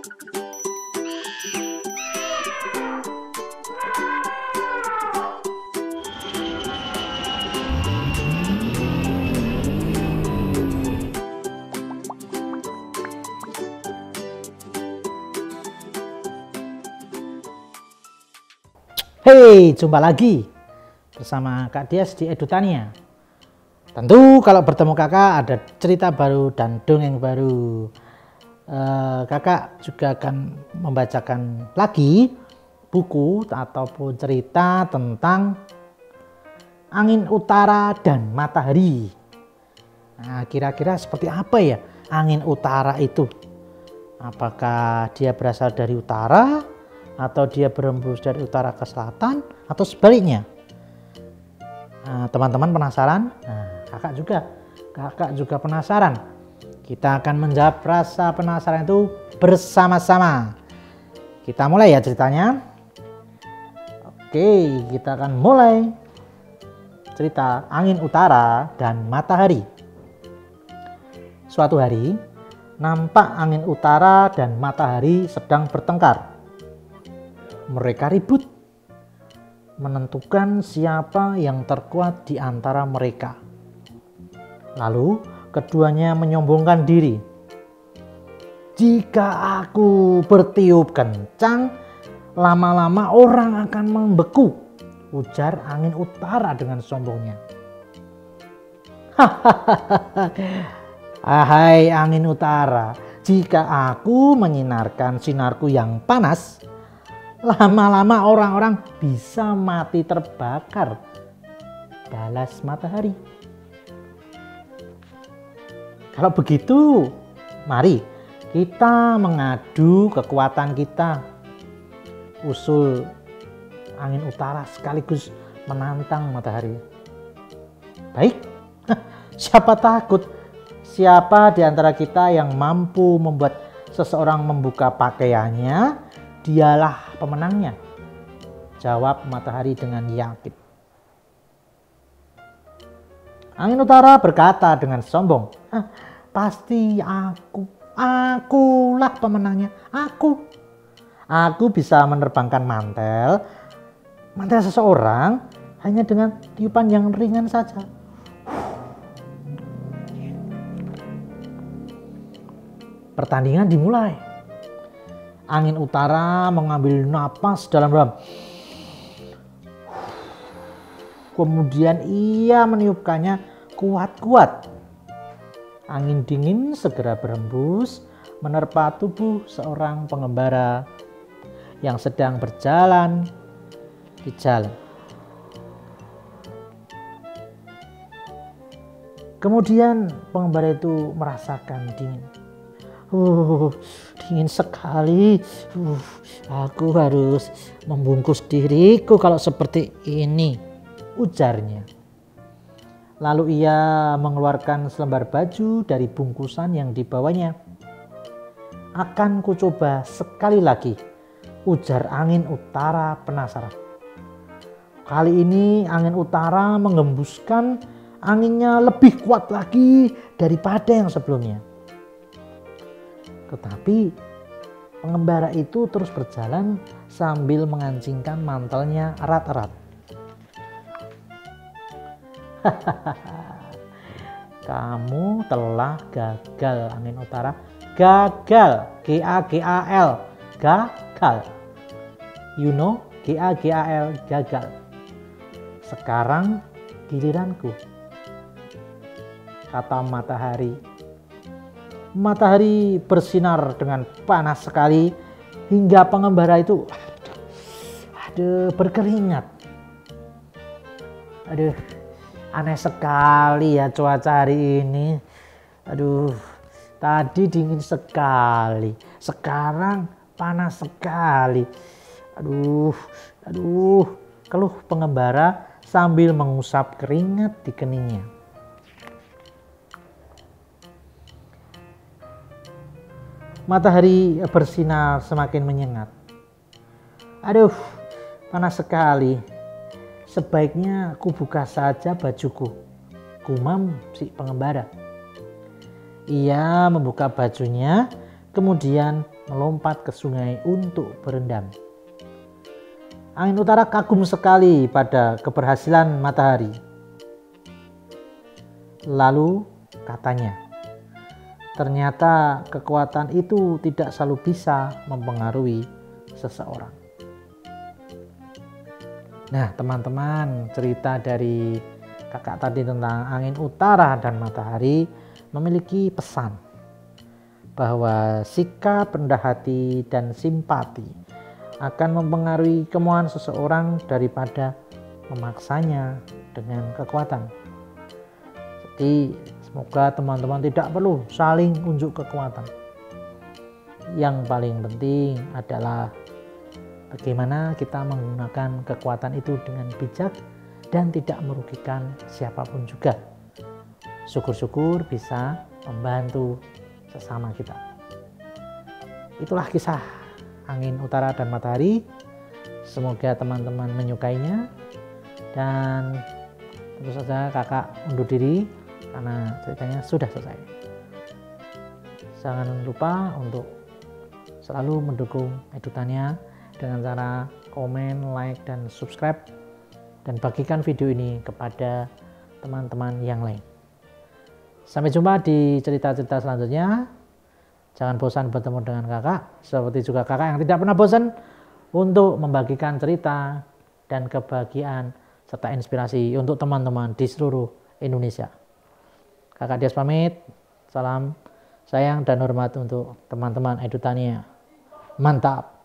Hey, jumpa lagi bersama Kak Dias di Edutania. Tentu kalau bertemu kakak ada cerita baru dan dongeng baru. Kakak juga akan membacakan lagi buku ataupun cerita tentang angin utara dan matahari. Nah, kira-kira seperti apa ya angin utara itu? Apakah dia berasal dari utara, atau dia berembus dari utara ke selatan, atau sebaliknya? Nah, teman-teman penasaran? Nah, kakak juga penasaran. Kita akan menjawab rasa penasaran itu bersama-sama. Kita mulai ya ceritanya. Oke, kita akan mulai cerita angin utara dan matahari. Suatu hari, nampak angin utara dan matahari sedang bertengkar. Mereka ribut menentukan siapa yang terkuat di antara mereka. Lalu keduanya menyombongkan diri. Jika aku bertiup kencang, lama-lama orang akan membeku, ujar angin utara dengan sombongnya. Hai angin utara, jika aku menyinarkan sinarku yang panas, lama-lama orang-orang bisa mati terbakar, balas matahari. Kalau begitu, mari kita mengadu kekuatan kita, usul angin utara sekaligus menantang matahari. Baik, siapa takut? Siapa di antara kita yang mampu membuat seseorang membuka pakaiannya, dialah pemenangnya, jawab matahari dengan yakin. Angin utara berkata dengan sombong, pasti akulah pemenangnya. Aku bisa menerbangkan mantel seseorang hanya dengan tiupan yang ringan saja. Pertandingan dimulai. Angin utara mengambil napas dalam-dalam. Kemudian ia meniupkannya kuat-kuat. Angin dingin segera berembus menerpa tubuh seorang pengembara yang sedang berjalan di jalan. Kemudian pengembara itu merasakan dingin. Dingin sekali. Aku harus membungkus diriku kalau seperti ini, ujarnya. Lalu ia mengeluarkan selembar baju dari bungkusan yang dibawanya. Akan kucoba sekali lagi, ujar angin utara penasaran. Kali ini angin utara menggembuskan anginnya lebih kuat lagi daripada yang sebelumnya. Tetapi pengembara itu terus berjalan sambil mengancingkan mantelnya erat-erat. Kamu telah gagal, angin utara. Gagal, G-A-G-A-L, gagal. You know, G-A-G-A-L, gagal. Sekarang giliranku, kata matahari. Matahari bersinar dengan panas sekali hingga pengembara itu berkeringat. Aneh sekali ya cuaca hari ini. Tadi dingin sekali, sekarang panas sekali. Keluh pengembara sambil mengusap keringat di keningnya. Matahari bersinar semakin menyengat. Panas sekali. Sebaiknya ku buka saja bajuku, gumam si pengembara. Ia membuka bajunya, kemudian melompat ke sungai untuk berendam. Angin utara kagum sekali pada keberhasilan matahari. Lalu katanya, ternyata kekuatan itu tidak selalu bisa mempengaruhi seseorang. Nah teman-teman, cerita dari kakak tadi tentang angin utara dan matahari memiliki pesan bahwa sikap rendah hati dan simpati akan mempengaruhi kemauan seseorang daripada memaksanya dengan kekuatan. Jadi semoga teman-teman tidak perlu saling unjuk kekuatan. Yang paling penting adalah bagaimana kita menggunakan kekuatan itu dengan bijak dan tidak merugikan siapapun juga. Syukur-syukur bisa membantu sesama kita. Itulah kisah angin utara dan matahari. Semoga teman-teman menyukainya, dan tentu saja kakak undur diri karena ceritanya sudah selesai. Jangan lupa untuk selalu mendukung Edutania dengan cara komen, like, dan subscribe, dan bagikan video ini kepada teman-teman yang lain. Sampai jumpa di cerita-cerita selanjutnya. Jangan bosan bertemu dengan kakak, seperti juga kakak yang tidak pernah bosan untuk membagikan cerita dan kebahagiaan serta inspirasi untuk teman-teman di seluruh Indonesia. Kakak Dias pamit, salam sayang dan hormat untuk teman-teman Edutania. Mantap!